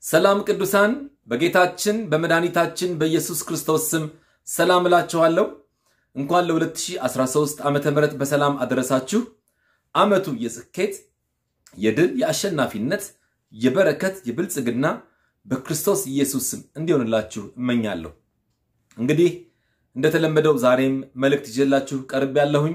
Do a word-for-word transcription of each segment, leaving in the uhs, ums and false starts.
ሰላም ቅዱሳን በጌታችን በመድኃኒታችን በኢየሱስ ክርስቶስ ስም ሰላም እላችኋለሁ። እንኳን ለ2013 ዓመተ ምህረት በሰላም አደረሳችሁ። ዓመቱ የስኬት የድል የአሸናፊነት የበረከት የብልጽግና በክርስቶስ ኢየሱስ ስም እንዲሆንላችሁ እመኛለሁ። እንግዲህ እንደተለመደው ዛሬም መልእክት ይዤላችሁ ቀርብ ያለሁኝ።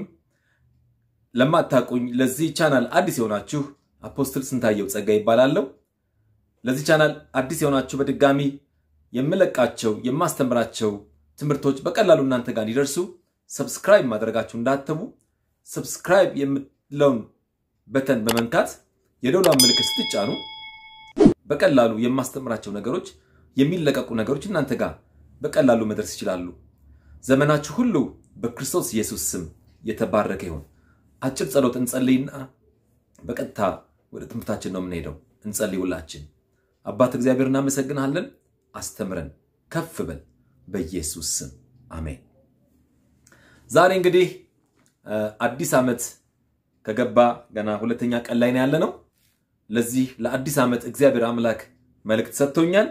ለማታቁኝ ለዚህ ቻናል አዲስ የሆናችሁ አፖስትል ስንታየው ጸጋዬ ይባላለሁ። ለዚህ ቻናል አዲስ የሆናችሁ በድጋሚ የምለቃቸው የማስተምራቸው ትምህርቶች በቀላሉ እናንተ ጋር እንዲደርሱ ሰብስክራይብ ማድረጋችሁ እንዳትተዉ። ሰብስክራይብ የምትለውን በተን በመንካት የደወል ምልክት ስትጫኑ በቀላሉ የማስተምራቸው ነገሮች የሚለቀቁ ነገሮች እናንተ ጋር በቀላሉ መድረስ ይችላሉ። ዘመናችሁ ሁሉ በክርስቶስ ኢየሱስ ስም የተባረከ ይሁን። አጭር ጸሎት እንጸልይና በቀጥታ ወደ ትምህርታችን ነው የምንሄደው። እንጸልይውላችን። አባት እግዚአብሔር እናመሰግናለን። አስተምረን ከፍ በል በኢየሱስ ስም አሜን። ዛሬ እንግዲህ አዲስ ዓመት ከገባ ገና ሁለተኛ ቀን ላይ ነው ያለነው። ለዚህ ለአዲስ ዓመት እግዚአብሔር አምላክ መልእክት ሰጥቶኛል።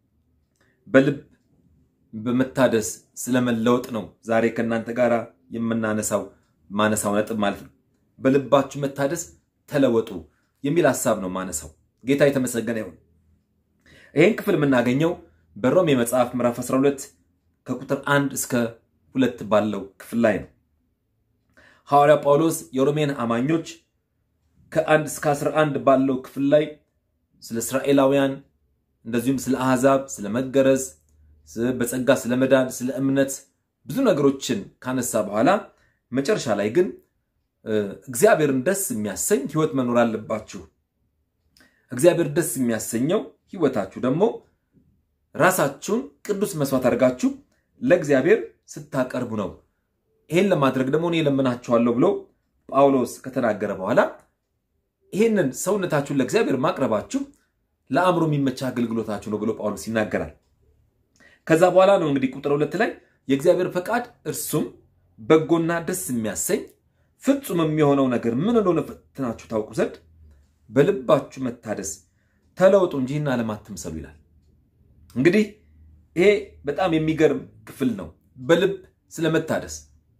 በልብ በመታደስ ስለመለወጥ ነው ዛሬ ከናንተ ጋራ የምናነሳው ማነሳው ነጥብ ማለት ነው። በልባችሁ መታደስ ተለወጡ የሚል ሐሳብ ነው ማነሳው። ጌታ የተመሰገነ ይሁን። ይሄን ክፍል የምናገኘው በሮሜ መጽሐፍ ምዕራፍ አስራ ሁለት ከቁጥር አንድ እስከ ሁለት ባለው ክፍል ላይ ነው። ሐዋርያ ጳውሎስ የሮሜን አማኞች ከአንድ እስከ አስራ አንድ ባለው ክፍል ላይ ስለ እስራኤላውያን እንደዚሁም ስለ አሕዛብ ስለ መገረዝ በጸጋ ስለ መዳን ስለ እምነት ብዙ ነገሮችን ካነሳ በኋላ መጨረሻ ላይ ግን እግዚአብሔርን ደስ የሚያሰኝ ሕይወት መኖር አለባችሁ። እግዚአብሔር ደስ የሚያሰኘው ሕይወታችሁ ደግሞ ራሳችሁን ቅዱስ መስዋዕት አድርጋችሁ ለእግዚአብሔር ስታቀርቡ ነው። ይሄን ለማድረግ ደግሞ እኔ ለምናችኋለሁ ብሎ ጳውሎስ ከተናገረ በኋላ ይሄንን ሰውነታችሁን ለእግዚአብሔር ማቅረባችሁ ለአእምሮ የሚመች አገልግሎታችሁ ነው ብሎ ጳውሎስ ይናገራል። ከዛ በኋላ ነው እንግዲህ ቁጥር ሁለት ላይ የእግዚአብሔር ፈቃድ እርሱም በጎና ደስ የሚያሰኝ ፍጹም የሚሆነው ነገር ምን እንደሆነ ፈትናችሁ ታውቁ ዘንድ በልባችሁ መታደስ ተለወጡ እንጂ እና ለማትምሰሉ ይላል። እንግዲህ ይሄ በጣም የሚገርም ክፍል ነው። በልብ ስለመታደስ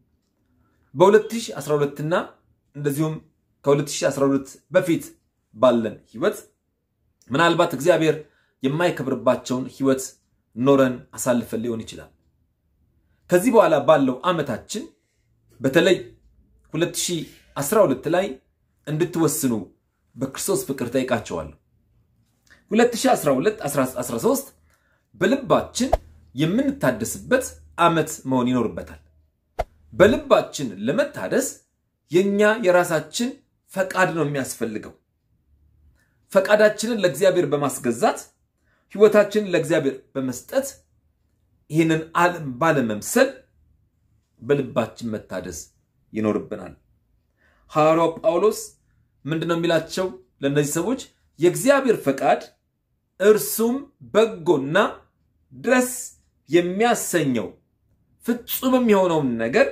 በ2012 እና እንደዚሁም ከ2012 በፊት ባለን ህይወት ምናልባት እግዚአብሔር የማይከብርባቸውን ህይወት ኖረን አሳልፈን ሊሆን ይችላል። ከዚህ በኋላ ባለው አመታችን በተለይ ሁለት ሺህ አስራ ሁለት ላይ እንድትወስኑ በክርስቶስ ፍቅር ጠይቃቸዋለሁ። ሁለት ሺህ አስራ ሁለት አስራ ሶስት በልባችን የምንታደስበት አመት መሆን ይኖርበታል። በልባችን ለመታደስ የኛ የራሳችን ፈቃድ ነው የሚያስፈልገው። ፈቃዳችንን ለእግዚአብሔር በማስገዛት ህይወታችንን ለእግዚአብሔር በመስጠት ይህንን ዓለም ባለመምሰል በልባችን መታደስ ይኖርብናል። ሐዋርያው ጳውሎስ ምንድነው የሚላቸው ለነዚህ ሰዎች? የእግዚአብሔር ፈቃድ እርሱም በጎና ደስ የሚያሰኘው ፍጹም የሚሆነው ነገር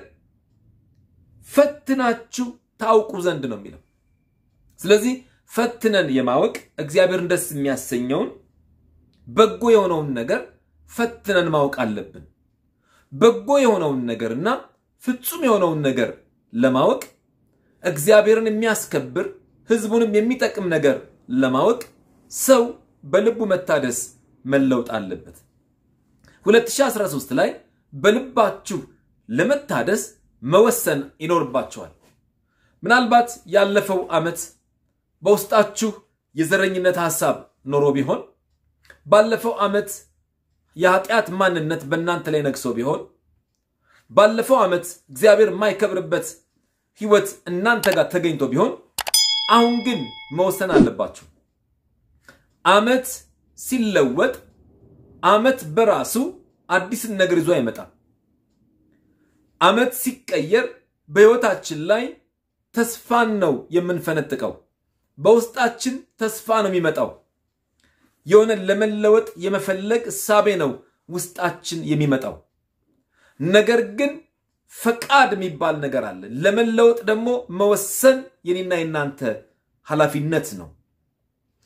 ፈትናችሁ ታውቁ ዘንድ ነው የሚለው። ስለዚህ ፈትነን የማወቅ እግዚአብሔርን ደስ የሚያሰኘው በጎ የሆነው ነገር ፈትነን ማወቅ አለብን። በጎ የሆነው ነገርና ፍጹም የሆነው ነገር ለማወቅ እግዚአብሔርን የሚያስከብር ህዝቡንም የሚጠቅም ነገር ለማወቅ ሰው በልቡ መታደስ መለወጥ አለበት። ሁለት ሺህ አስራ ሶስት ላይ በልባችሁ ለመታደስ መወሰን ይኖርባችኋል። ምናልባት ያለፈው አመት በውስጣችሁ የዘረኝነት ሐሳብ ኖሮ ቢሆን፣ ባለፈው አመት የኃጢአት ማንነት በእናንተ ላይ ነግሶ ቢሆን፣ ባለፈው አመት እግዚአብሔር የማይከብርበት ህይወት እናንተ ጋር ተገኝቶ ቢሆን፣ አሁን ግን መወሰን አለባችሁ። አመት ሲለወጥ አመት በራሱ አዲስ ነገር ይዞ አይመጣም። አመት ሲቀየር በህይወታችን ላይ ተስፋን ነው የምንፈነጥቀው። በውስጣችን ተስፋ ነው የሚመጣው። የሆነ ለመለወጥ የመፈለግ ሳቤ ነው ውስጣችን የሚመጣው። ነገር ግን ፈቃድ የሚባል ነገር አለ። ለመለወጥ ደግሞ መወሰን የኔና የናንተ ኃላፊነት ነው።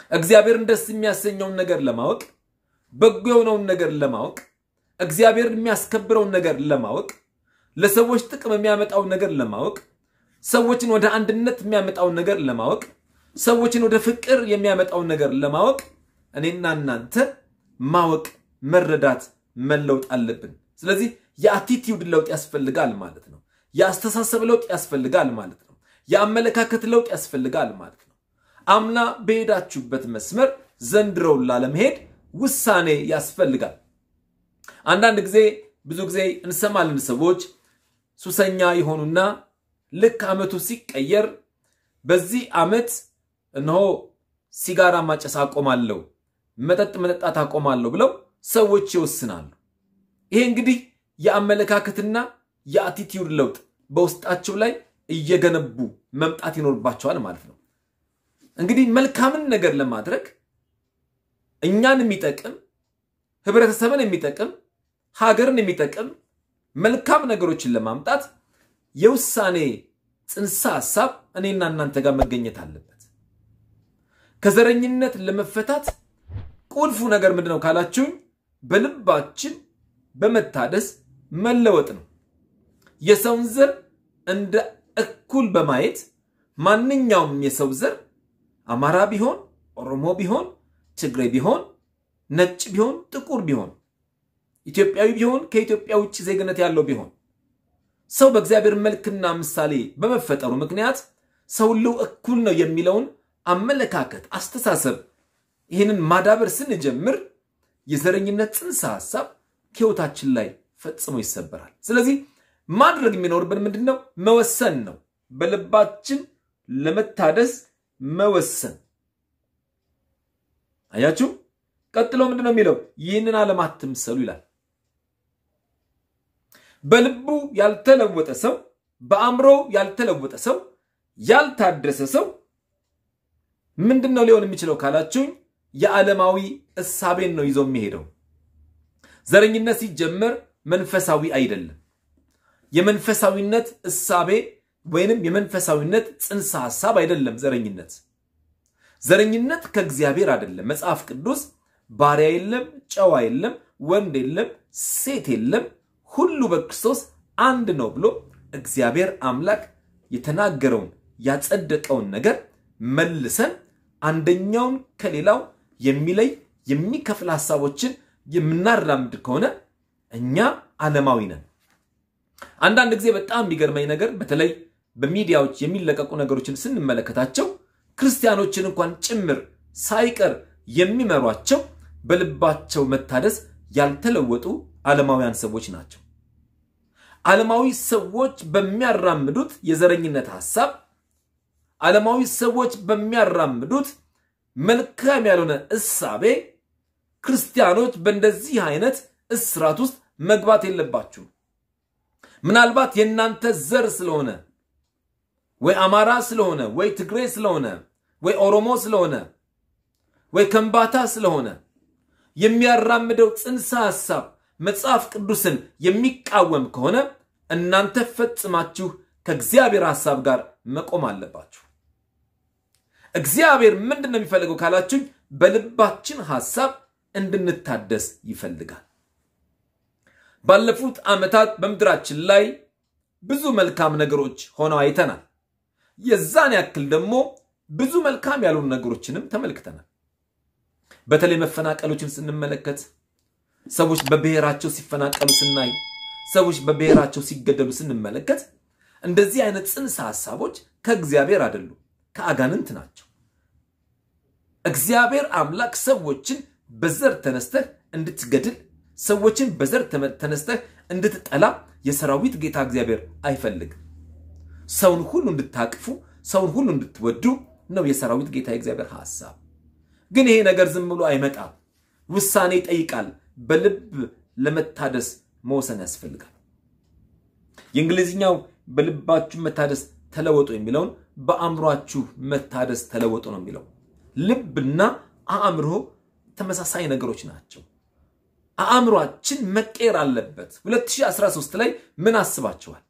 እግዚአብሔርን ደስ የሚያሰኘውን ነገር ለማወቅ በጎ የሆነውን ነገር ለማወቅ እግዚአብሔርን የሚያስከብረውን ነገር ለማወቅ ለሰዎች ጥቅም የሚያመጣውን ነገር ለማወቅ ሰዎችን ወደ አንድነት የሚያመጣውን ነገር ለማወቅ ሰዎችን ወደ ፍቅር የሚያመጣውን ነገር ለማወቅ እኔና እናንተ ማወቅ መረዳት መለወጥ አለብን ስለዚህ የአቲቲዩድ ለውጥ ያስፈልጋል ማለት ነው ያስተሳሰብ ለውጥ ያስፈልጋል ማለት ነው ያመለካከት ለውጥ ያስፈልጋል ማለት ነው አምና በሄዳችሁበት መስመር ዘንድሮው ላለመሄድ ውሳኔ ያስፈልጋል አንዳንድ ጊዜ ብዙ ጊዜ እንሰማለን ሰዎች ሱሰኛ ይሆኑና ልክ አመቱ ሲቀየር በዚህ አመት እነሆ ሲጋራ ማጨስ አቆማለሁ መጠጥ መጠጣት አቆማለሁ ብለው ሰዎች ይወስናሉ ይሄ እንግዲህ ያመለካከትና ያቲቲዩድ ለውጥ በውስጣቸው ላይ እየገነቡ መምጣት ይኖርባቸዋል ማለት ነው እንግዲህ መልካምን ነገር ለማድረግ እኛን የሚጠቅም ህብረተሰብን የሚጠቅም ሀገርን የሚጠቅም መልካም ነገሮችን ለማምጣት የውሳኔ ጽንሰ ሐሳብ እኔና እናንተ ጋር መገኘት አለበት ከዘረኝነት ለመፈታት ቁልፉ ነገር ምንድነው ካላችሁ በልባችን በመታደስ መለወጥ ነው የሰውን ዘር እንደ እኩል በማየት ማንኛውም የሰው ዘር አማራ ቢሆን ኦሮሞ ቢሆን ትግሬ ቢሆን ነጭ ቢሆን ጥቁር ቢሆን ኢትዮጵያዊ ቢሆን ከኢትዮጵያ ውጭ ዜግነት ያለው ቢሆን ሰው በእግዚአብሔር መልክና ምሳሌ በመፈጠሩ ምክንያት ሰው ሁሉ እኩል ነው የሚለውን አመለካከት አስተሳሰብ ይሄንን ማዳበር ስንጀምር የዘረኝነት ጽንሰ ሐሳብ ከህይወታችን ላይ ፈጽሞ ይሰበራል ስለዚህ ማድረግ የሚኖርብን ምንድነው መወሰን ነው በልባችን ለመታደስ መወሰን አያችሁ ቀጥሎ ምንድነው የሚለው ይህንን ዓለም አትምሰሉ ይላል በልቡ ያልተለወጠ ሰው በአእምሮ ያልተለወጠ ሰው ያልታደሰ ሰው ምንድነው ሊሆን የሚችለው ካላችሁ የዓለማዊ እሳቤን ነው ይዞ የሚሄደው ዘረኝነት ሲጀመር መንፈሳዊ አይደለም የመንፈሳዊነት እሳቤ ወይንም የመንፈሳዊነት ጽንሰ ሐሳብ አይደለም ዘረኝነት ዘረኝነት ከእግዚአብሔር አይደለም መጽሐፍ ቅዱስ ባሪያ የለም ጨዋ የለም ወንድ የለም ሴት የለም ሁሉ በክርስቶስ አንድ ነው ብሎ እግዚአብሔር አምላክ የተናገረውን ያጸደቀውን ነገር መልሰን አንደኛውን ከሌላው የሚለይ የሚከፍል ሐሳቦችን የምናራምድ ከሆነ እኛ ዓለማዊ ነን አንዳንድ ጊዜ በጣም የሚገርመኝ ነገር በተለይ በሚዲያዎች የሚለቀቁ ነገሮችን ስንመለከታቸው ክርስቲያኖችን እንኳን ጭምር ሳይቀር የሚመሯቸው በልባቸው መታደስ ያልተለወጡ ዓለማውያን ሰዎች ናቸው ዓለማዊ ሰዎች በሚያራምዱት የዘረኝነት ሐሳብ ዓለማዊ ሰዎች በሚያራምዱት መልካም ያልሆነ እሳቤ ክርስቲያኖች በእንደዚህ አይነት እስራት ውስጥ መግባት የለባችሁ ምናልባት የናንተ ዘር ስለሆነ ወይ አማራ ስለሆነ ወይ ትግሬ ስለሆነ ወይ ኦሮሞ ስለሆነ ወይ ከምባታ ስለሆነ የሚያራምደው ጽንሰ ሐሳብ መጽሐፍ ቅዱስን የሚቃወም ከሆነ እናንተ ፈጽማችሁ ከእግዚአብሔር ሐሳብ ጋር መቆም አለባችሁ እግዚአብሔር ምንድነው የሚፈልገው ካላችሁ በልባችን ሐሳብ እንድንታደስ ይፈልጋል ባለፉት አመታት በመድራችን ላይ ብዙ መልካም ነገሮች ሆነው አይተናል የዛን ያክል ደግሞ ብዙ መልካም ያልሆኑ ነገሮችንም ተመልክተናል በተለይ መፈናቀሎችን ስንመለከት ሰዎች በብሔራቸው ሲፈናቀሉ ስናይ ሰዎች በብሔራቸው ሲገደሉ ስንመለከት እንደዚህ አይነት ጽንሰ ሐሳቦች ከእግዚአብሔር አይደሉም ከአጋንንት ናቸው እግዚአብሔር አምላክ ሰዎችን በዘር ተነስተህ እንድትገድል ሰዎችን በዘር ተነስተህ እንድትጠላ የሰራዊት ጌታ እግዚአብሔር አይፈልግም ሰውን ሁሉ እንድታቅፉ ሰውን ሁሉ እንድትወዱ ነው የሰራዊት ጌታ እግዚአብሔር ሐሳብ ግን ይሄ ነገር ዝም ብሎ አይመጣም ውሳኔ ይጠይቃል በልብ ለመታደስ መወሰን ያስፈልጋል የእንግሊዝኛው በልባችሁ መታደስ ተለወጡ የሚለው በአእምሮአችሁ መታደስ ተለወጡ ነው የሚለው ልብና አእምሮ ተመሳሳይ ነገሮች ናቸው አእምሮአችን መቀየር አለበት ሁለት ሺህ አስራ ሶስት ላይ ምን አስባችኋል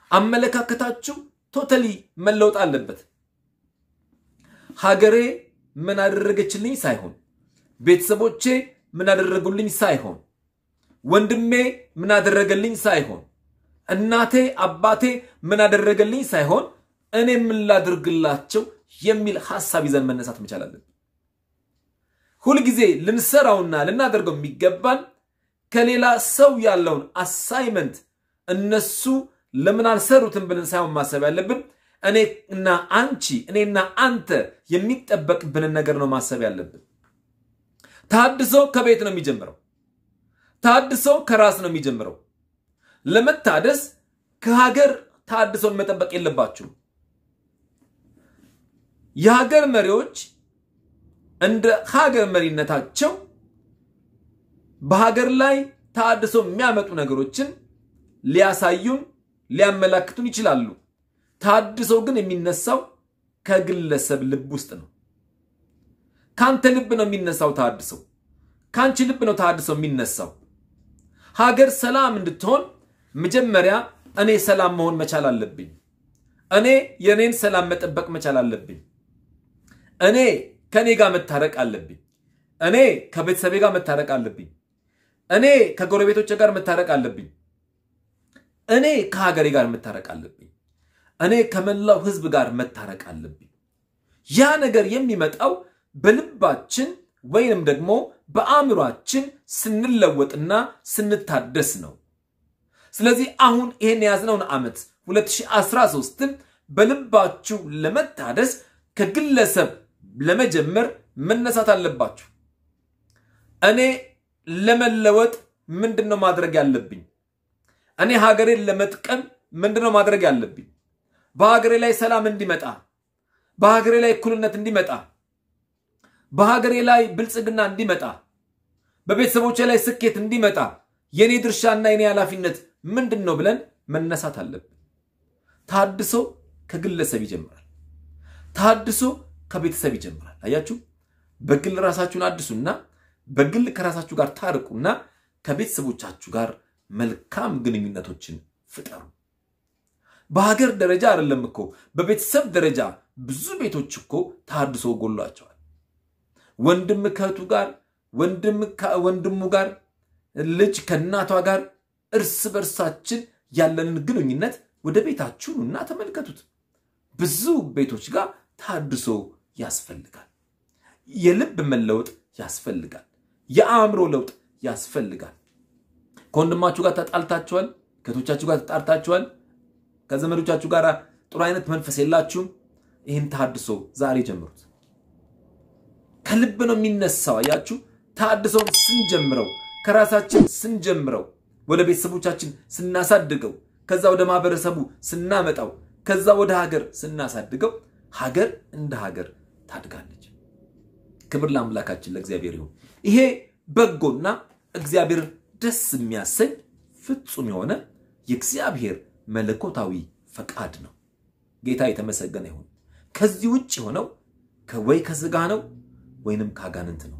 አመለካከታችሁ ቶታሊ መለወጥ አለበት ሀገሬ ምን አደረገችልኝ ሳይሆን ቤተሰቦቼ ምን አደረጉልኝ ሳይሆን ወንድሜ ምን አደረገልኝ ሳይሆን እናቴ አባቴ ምን አደረገልኝ ሳይሆን እኔ ምን ላድርግላቸው የሚል ሐሳብ ይዘን መነሳት መቻል አለብን። ሁሉ ጊዜ ልንሰራውና ልናደርገው የሚገባን ከሌላ ሰው ያለውን አሳይመንት እነሱ ለምን አልሰሩትም ብለን ሳይሆን ማሰብ ያለብን እኔና አንቺ እኔና አንተ የሚጠበቅብን ነገር ነው ማሰብ ያለብን። ተሐድሶ ከቤት ነው የሚጀምረው። ተሐድሶ ከራስ ነው የሚጀምረው። ለመታደስ ከሀገር ተሐድሶን መጠበቅ የለባችሁ። የሀገር መሪዎች እንደ ሀገር መሪነታቸው በሀገር ላይ ተሐድሶ የሚያመጡ ነገሮችን ሊያሳዩን ሊያመላክቱን ይችላሉ። ተሐድሶ ግን የሚነሳው ከግለሰብ ልብ ውስጥ ነው። ካንተ ልብ ነው የሚነሳው ተሐድሶ። ካንቺ ልብ ነው ተሐድሶ የሚነሳው። ሀገር ሰላም እንድትሆን መጀመሪያ እኔ ሰላም መሆን መቻል አለብኝ። እኔ የኔን ሰላም መጠበቅ መቻል አለብኝ። እኔ ከኔ ጋር መታረቅ አለብኝ። እኔ ከቤተሰቤ ጋር መታረቅ አለብኝ። እኔ ከጎረቤቶቼ ጋር መታረቅ አለብኝ። እኔ ከሀገሬ ጋር መታረቅ አለብኝ። እኔ ከመላው ህዝብ ጋር መታረቅ አለብኝ። ያ ነገር የሚመጣው በልባችን ወይንም ደግሞ በአእምሮአችን ስንለወጥና ስንታደስ ነው። ስለዚህ አሁን ይሄን ያዝነውን ዓመት ሁለት ሺህ አስራ ሶስት በልባችሁ ለመታደስ ከግለሰብ ለመጀመር መነሳት አለባችሁ። እኔ ለመለወጥ ምንድነው ማድረግ ያለብኝ? እኔ ሀገሬን ለመጥቀም ምንድነው ማድረግ ያለብኝ? በሀገሬ ላይ ሰላም እንዲመጣ፣ በሀገሬ ላይ እኩልነት እንዲመጣ፣ በሀገሬ ላይ ብልጽግና እንዲመጣ፣ በቤተሰቦቼ ላይ ስኬት እንዲመጣ የኔ ድርሻና የኔ ኃላፊነት ምንድነው ብለን መነሳት አለብን። ተሐድሶ ከግለሰብ ይጀምራል። ተሐድሶ ከቤተሰብ ይጀምራል። አያችሁ? በግል ራሳችሁን አድሱና በግል ከራሳችሁ ጋር ታርቁና ከቤተሰቦቻችሁ ጋር መልካም ግንኙነቶችን ፍጠሩ። በሀገር ደረጃ አይደለም እኮ በቤተሰብ ደረጃ ብዙ ቤቶች እኮ ተሐድሶ ጎሏቸዋል። ወንድም ከእህቱ ጋር፣ ወንድም ከወንድሙ ጋር፣ ልጅ ከእናቷ ጋር እርስ በርሳችን ያለንን ግንኙነት ወደ ቤታችሁና ተመልከቱት። ብዙ ቤቶች ጋር ተሐድሶ ያስፈልጋል። የልብ መለወጥ ያስፈልጋል። የአእምሮ ለውጥ ያስፈልጋል። ከወንድማችሁ ጋር ተጣልታችኋል፣ ከእህቶቻችሁ ጋር ተጣልታችኋል፣ ከዘመዶቻችሁ ጋር ጥሩ አይነት መንፈስ የላችሁም። ይህን ተሐድሶ ዛሬ ጀምሩት። ከልብ ነው የሚነሳው። አያችሁ? ተሐድሶን ስንጀምረው ከራሳችን ስንጀምረው ወደ ቤተሰቦቻችን ስናሳድገው ከዛ ወደ ማህበረሰቡ ስናመጣው ከዛ ወደ ሀገር ስናሳድገው ሀገር እንደ ሀገር ታድጋለች። ክብር ለአምላካችን ለእግዚአብሔር ይሁን። ይሄ በጎና እግዚአብሔር ደስ የሚያሰኝ ፍጹም የሆነ የእግዚአብሔር መለኮታዊ ፈቃድ ነው። ጌታ የተመሰገነ ይሁን። ከዚህ ውጭ ሆነው ከወይ ከስጋ ነው ወይንም ካጋንንት ነው።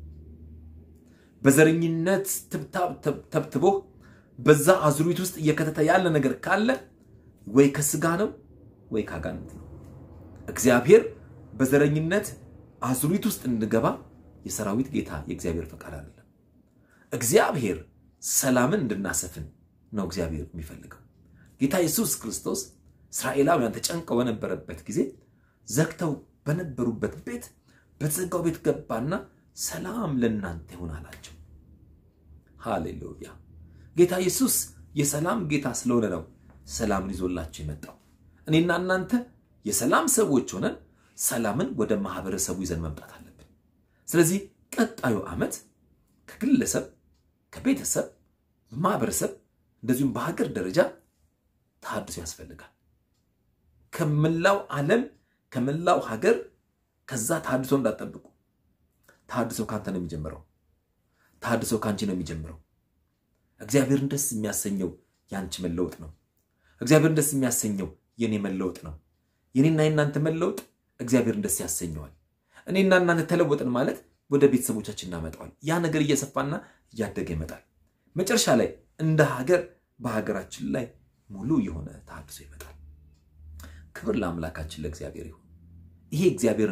በዘረኝነት ተብትቦ በዛ አዙሪት ውስጥ እየከተተ ያለ ነገር ካለ ወይ ከስጋ ነው ወይ ካጋንንት ነው። እግዚአብሔር በዘረኝነት አዙሪት ውስጥ እንድገባ የሰራዊት ጌታ የእግዚአብሔር ፈቃድ አይደለም። እግዚአብሔር ሰላምን እንድናሰፍን ነው እግዚአብሔር የሚፈልገው። ጌታ ኢየሱስ ክርስቶስ እስራኤላውያን ተጨንቀው በነበረበት ጊዜ ዘግተው በነበሩበት ቤት በተዘጋው ቤት ገባና ሰላም ለእናንተ ይሁን አላቸው። ሃሌሉያ! ጌታ ኢየሱስ የሰላም ጌታ ስለሆነ ነው ሰላምን ይዞላችሁ የመጣው። እኔና እናንተ የሰላም ሰዎች ሆነን ሰላምን ወደ ማህበረሰቡ ይዘን መምጣት አለብን። ስለዚህ ቀጣዩ ዓመት ከግለሰብ፣ ከቤተሰብ፣ ማህበረሰብ እንደዚሁም በሀገር ደረጃ ተሐድሶ ያስፈልጋል። ከመላው ዓለም ከመላው ሀገር ከዛ ተሐድሶ እንዳትጠብቁ። ተሐድሶ ካንተ ነው የሚጀምረው። ተሐድሶ ካንቺ ነው የሚጀምረው። እግዚአብሔርን ደስ የሚያሰኘው ያንቺ መለወጥ ነው። እግዚአብሔርን ደስ የሚያሰኘው የኔ መለወጥ ነው። የኔና የናንተ መለወጥ እግዚአብሔርን ደስ ያሰኘዋል። እኔና እናንተ ተለወጥን ማለት ወደ ቤተሰቦቻችን እናመጣዋል። ያ ነገር እየሰፋና እያደገ ይመጣል። መጨረሻ ላይ እንደ ሀገር በሀገራችን ላይ ሙሉ የሆነ ተሐድሶ ይመጣል። ክብር ለአምላካችን ለእግዚአብሔር ይሁን። ይሄ እግዚአብሔርን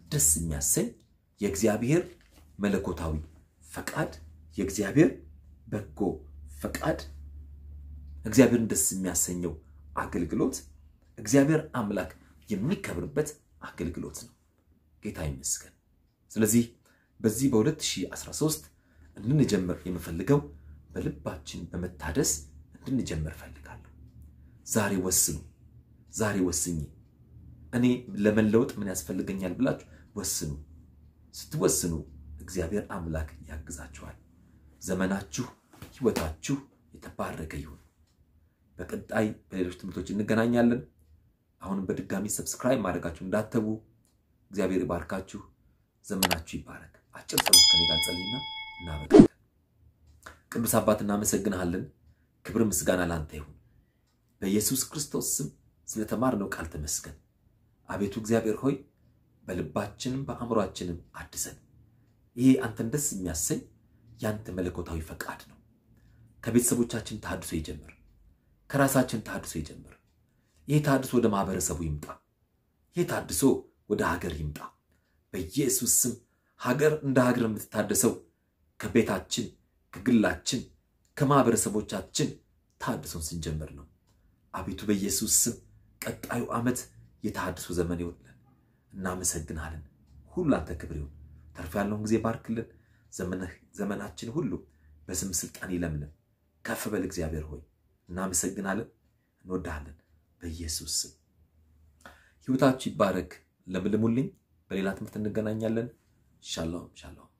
ደስ የሚያሰኝ የእግዚአብሔር መለኮታዊ ፈቃድ የእግዚአብሔር በጎ ፈቃድ እግዚአብሔርን ደስ የሚያሰኘው አገልግሎት እግዚአብሔር አምላክ የሚከብርበት አገልግሎት ነው። ጌታ ይመስገን። ስለዚህ በዚህ በ2013 እንድንጀምር የምፈልገው በልባችን በመታደስ እንድንጀምር ፈልጋለሁ። ዛሬ ወስኑ። ዛሬ ወስኚ እኔ ለመለወጥ ምን ያስፈልገኛል ብላችሁ ወስኑ። ስትወስኑ እግዚአብሔር አምላክ ያግዛችኋል። ዘመናችሁ ህይወታችሁ የተባረከ ይሁን። በቀጣይ በሌሎች ትምህርቶች እንገናኛለን። አሁን በድጋሚ ሰብስክራይብ ማድረጋችሁ እንዳትተዉ። እግዚአብሔር ይባርካችሁ። ዘመናችሁ ይባረክ። አጭር ጸሎት ከኔ ጋር ጸልይና እናበቃለን። ቅዱስ አባት እናመሰግናለን። ክብር ምስጋና ላንተ ይሁን። በኢየሱስ ክርስቶስ ስም ስለተማርነው ቃል ተመስገን። አቤቱ እግዚአብሔር ሆይ በልባችንም በአእምሮአችንም አድሰን። ይሄ አንተን ደስ የሚያሰኝ ያንተ መለኮታዊ ፈቃድ ነው። ከቤተሰቦቻችን ተሃድሶ ይጀምር። ከራሳችን ተሃድሶ ይጀምር። ይሄ ተሃድሶ ወደ ማህበረሰቡ ይምጣ። ይሄ ተሃድሶ ወደ ሀገር ይምጣ። በኢየሱስ ስም ሀገር እንደ ሀገር የምትታደሰው ከቤታችን ከግላችን ከማህበረሰቦቻችን ተሃድሶን ስንጀምር ነው። አቤቱ በኢየሱስ ስም ቀጣዩ ዓመት የተሃድሶ ዘመን ይሁንልን። እናመሰግናለን። ሁሉ አንተ ክብር ይሁን። ተርፍ ያለውን ጊዜ ባርክልን። ዘመንህ ዘመናችን ሁሉ በስም ስልጣን ይለምልም። ከፍ በል እግዚአብሔር ሆይ እናመሰግናለን። እንወዳለን። በኢየሱስ ስም ሕይወታችሁ ይባረክ። ለምልሙልኝ። በሌላ ትምህርት እንገናኛለን። ሻሎም ሻሎም።